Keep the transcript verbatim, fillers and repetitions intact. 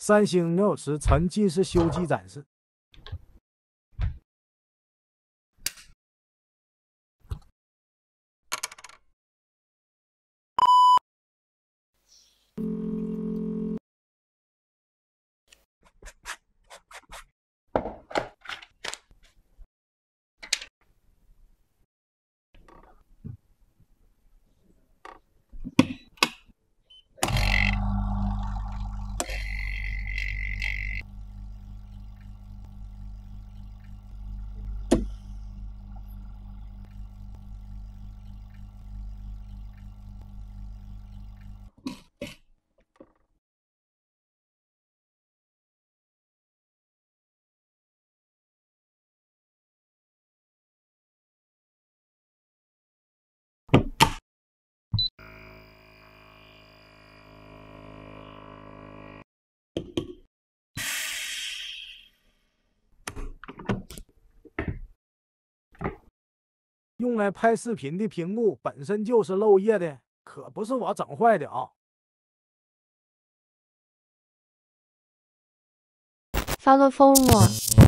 三星 Note 十沉浸式修机展示。用来拍视频的屏幕本身就是漏液的，可不是我整坏的啊！ 发个疯了。